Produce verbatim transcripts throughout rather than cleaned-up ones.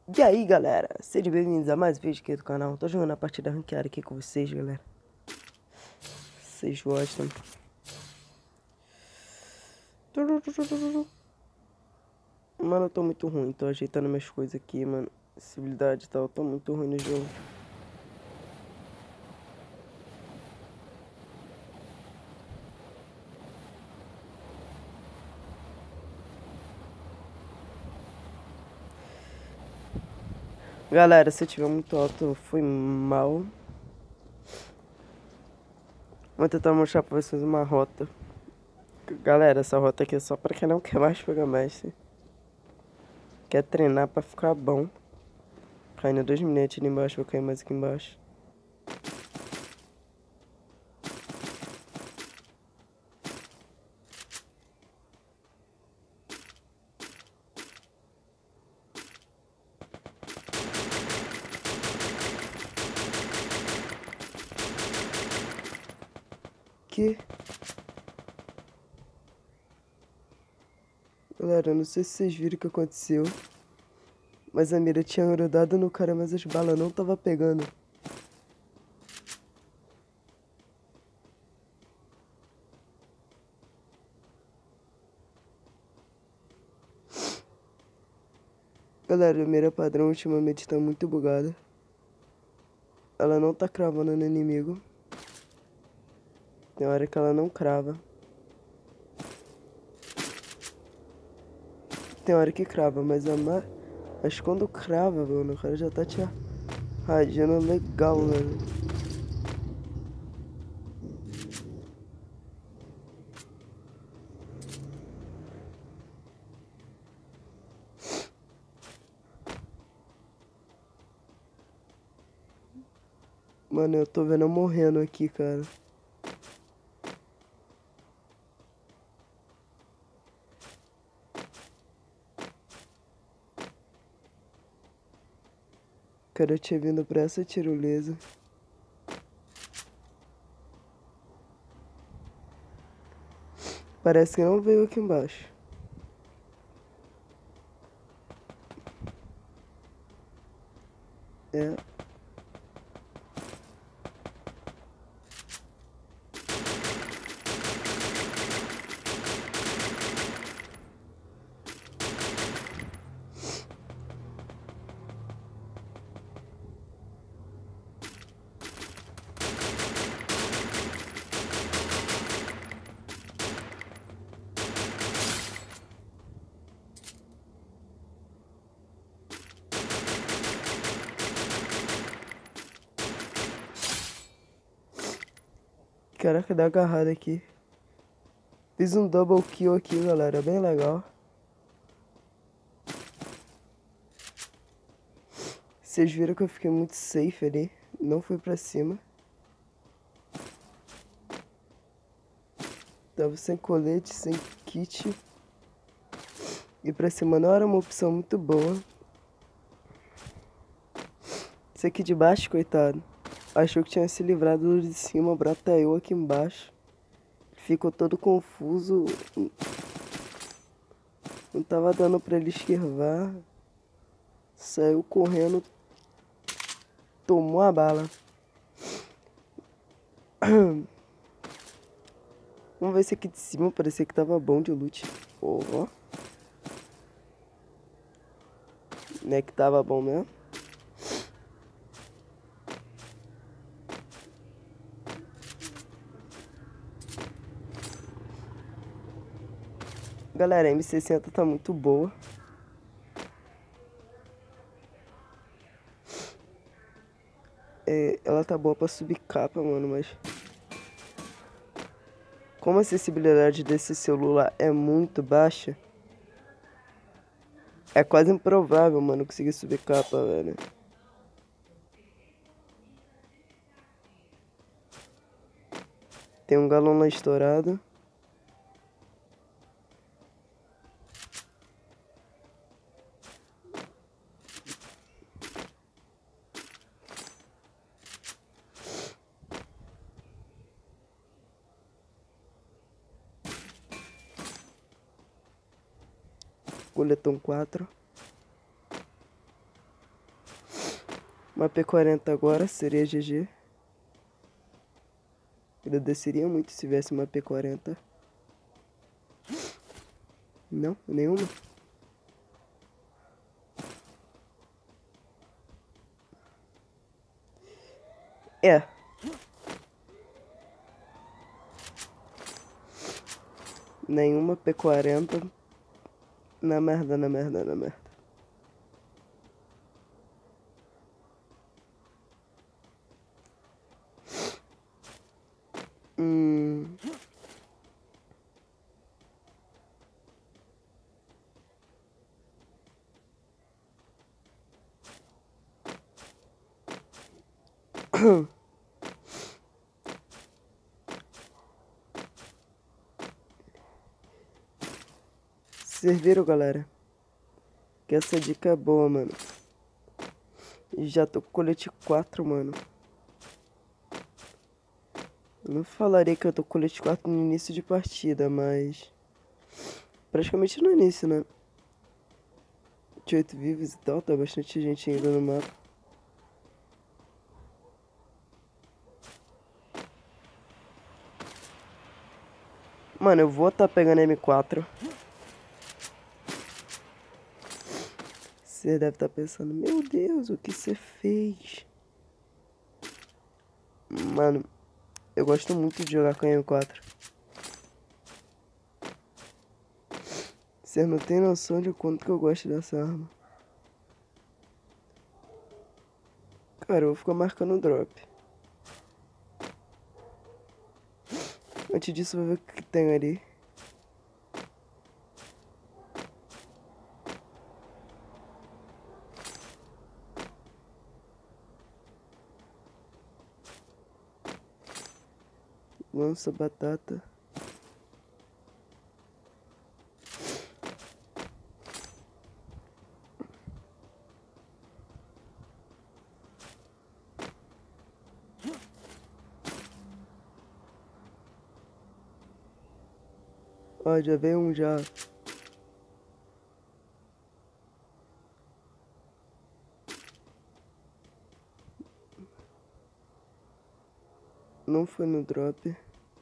E aí, galera, sejam bem-vindos a mais um vídeo aqui do canal. Tô jogando a partida ranqueada aqui com vocês, galera. Vocês gostam? Mano, eu tô muito ruim, tô ajeitando minhas coisas aqui, mano. Acessibilidade e tal, eu tô muito ruim no jogo. Galera, se tiver muito alto, foi mal. Vou tentar mostrar pra vocês uma rota. Galera, essa rota aqui é só pra quem não quer mais pegar mestre. Quer treinar pra ficar bom. Caindo dois minutos ali embaixo, vou cair mais aqui embaixo. Que? Galera, eu não sei se vocês viram o que aconteceu, mas a mira tinha grudado no cara, mas as balas não tava pegando. Galera, a mira padrão ultimamente tá muito bugada. Ela não tá cravando no inimigo. Tem hora que ela não crava. Tem hora que crava, mas a ma... Mas quando crava, mano, o cara já tá te radiando legal, velho. Mano, eu tô vendo eu morrendo aqui, cara. Cara, eu tinha vindo pra essa tirolesa. Parece que não veio aqui embaixo. É. Caraca, dá agarrada aqui. Fiz um double kill aqui, galera. Bem legal. Vocês viram que eu fiquei muito safe ali. Não fui pra cima. Tava sem colete, sem kit. Ir pra cima não era uma opção muito boa. Esse aqui de baixo, coitado, achou que tinha se livrado do de cima, brota eu aqui embaixo. Ficou todo confuso. Não tava dando pra ele esquivar. Saiu correndo. Tomou a bala. Vamos ver esse aqui de cima, parecia que tava bom de loot. Ó. Oh. Não é que tava bom mesmo? Galera, a M sessenta tá muito boa. É, ela tá boa pra subir capa, mano, mas... Como a acessibilidade desse celular é muito baixa, é quase improvável, mano, conseguir subir capa, velho. Tem um galão lá estourado. Coletom quatro. Uma P quarenta agora seria G G. Agradeceria muito se tivesse uma P quarenta. Não, nenhuma. É. Nenhuma P quarenta. Na merda, na merda, na merda. Hum. Vocês viram, galera? Que essa dica é boa, mano. Já tô com colete quatro, mano. Eu não falaria que eu tô com colete quatro no início de partida, mas... praticamente no início, né? De oito vivos e tal, tá bastante gente ainda no mapa. Mano, eu vou tá pegando M quatro. Você deve estar tá pensando, meu Deus, o que você fez? Mano, eu gosto muito de jogar com a M quatro. Você não tem noção de quanto que eu gosto dessa arma. Cara, eu vou ficar marcando o drop. Antes disso, eu vou ver o que tem ali. Lança batata. Ó, já veio um já. Não foi no drop.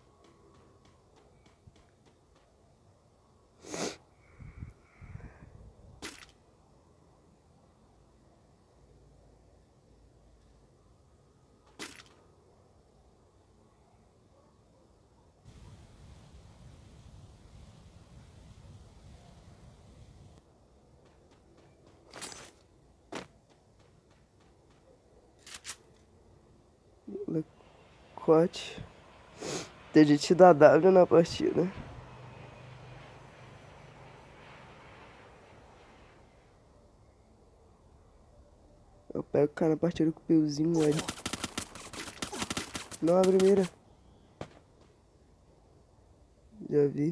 Lecote. Tem gente da W na partida. Eu pego o cara na partida com o peuzinho ali. Não abre mira. Já vi.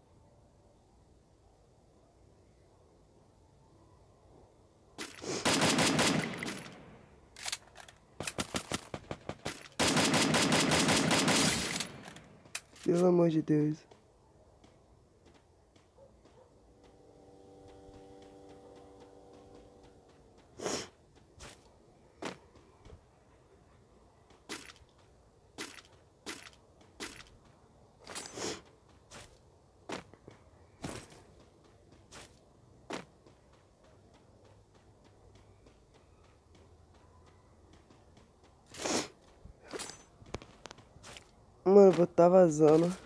Pelo amor de Deus. Mano, vou tá vazando.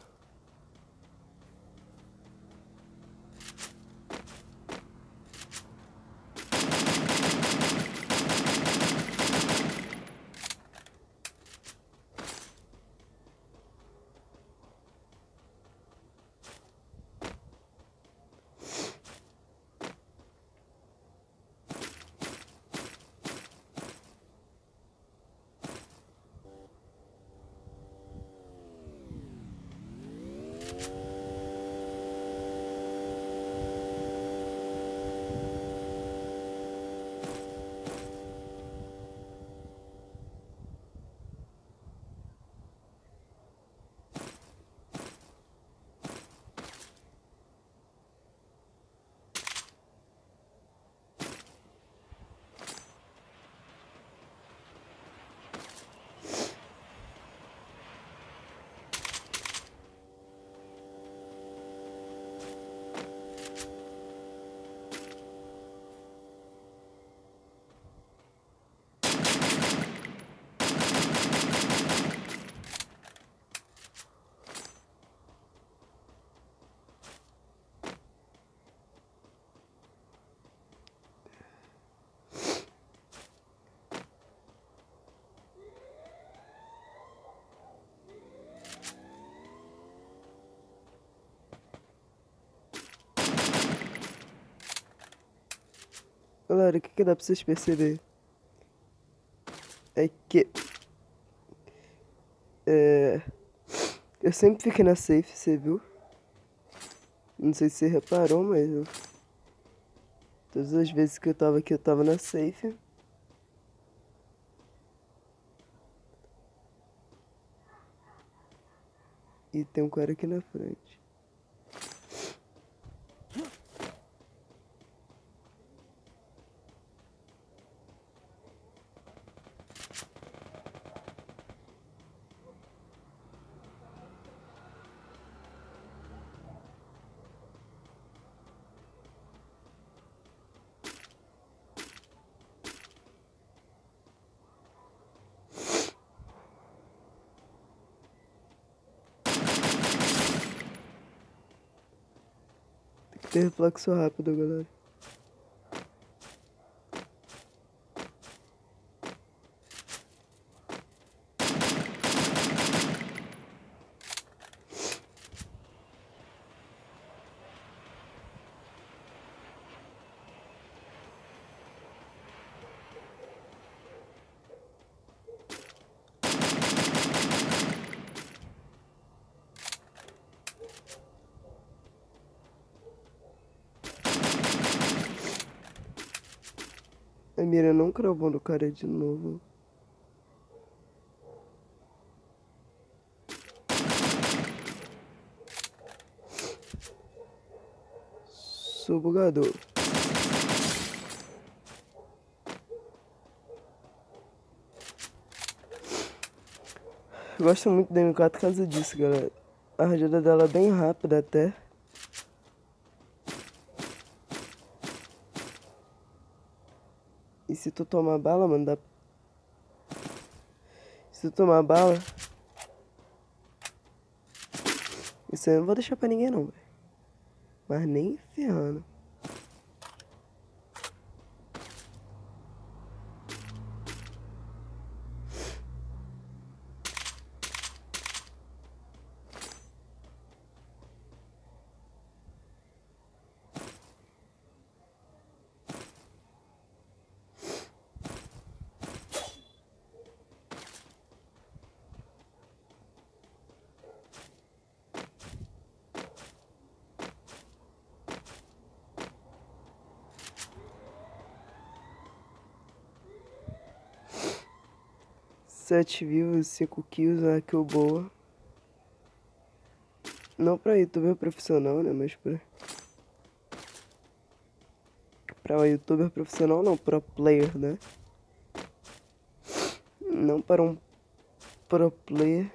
galera, o que, que dá pra vocês perceberem? É que... É... Eu sempre fiquei na safe, você viu? Não sei se você reparou, mas... Eu... Todas as vezes que eu tava aqui, eu tava na safe. E tem um cara aqui na frente. Tem que ter reflexo rápido, galera. A mira não cravou no cara de novo. Sou bugador. Eu gosto muito da M quatro por causa disso, galera. A rajada dela é bem rápida até. E se tu tomar bala, mano, dá... Se tu tomar bala... Isso aí eu não vou deixar pra ninguém não, velho. Mas nem ferrando. Sete views, cinco kills, uma kill boa. Não pra youtuber profissional, né? Mas pra... Pra youtuber profissional não, pro player, né? Não para um pro player.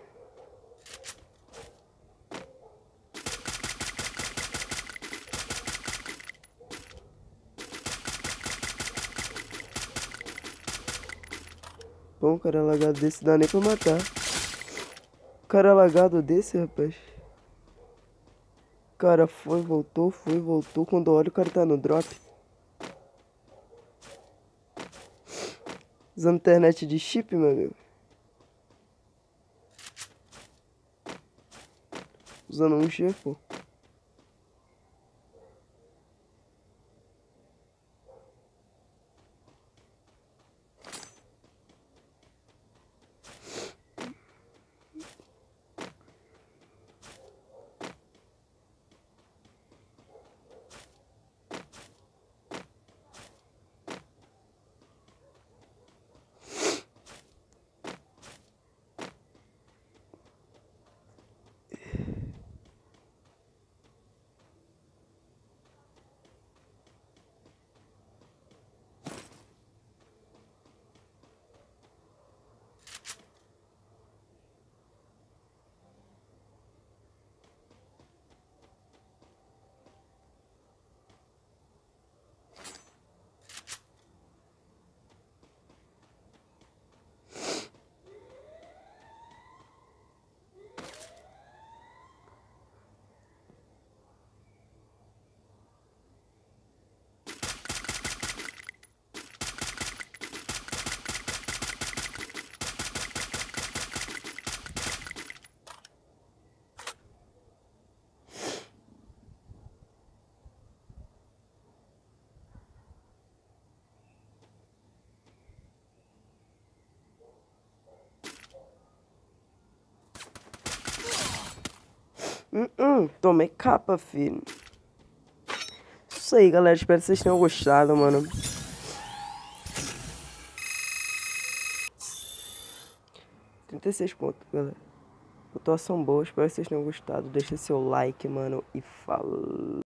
Bom, cara lagado desse dá nem pra matar. Cara lagado desse, rapaz. Cara foi, voltou, foi, voltou. Quando olha o cara tá no drop. Usando internet de chip, meu amigo. Usando um G, pô. Hum, hum, tomei capa, filho. Isso aí, galera. Espero que vocês tenham gostado, mano. trinta e seis pontos, galera. Pontuação boa. Espero que vocês tenham gostado. Deixa seu like, mano. E falou.